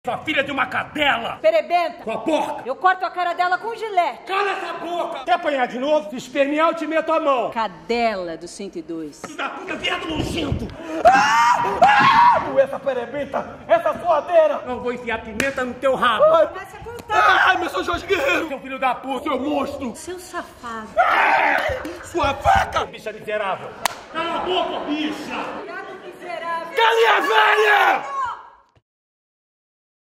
Sua filha de uma cadela! Perebenta! Sua porca! Eu corto a cara dela com gilete! Cala essa boca! Quer apanhar de novo? Se espernear, eu te meto a mão! Cadela do 102. Filho da puta, viado nojento! Essa perebenta! Essa suadeira! Não vou enfiar pimenta no teu rabo! Começa a contar! Ai, meu São Jorge Guerreiro! Seu filho da puta, seu monstro! Seu safado! Sua vaca! Bicha miserável! Cala a boca, bicha! Viado miserável! Galinha velha!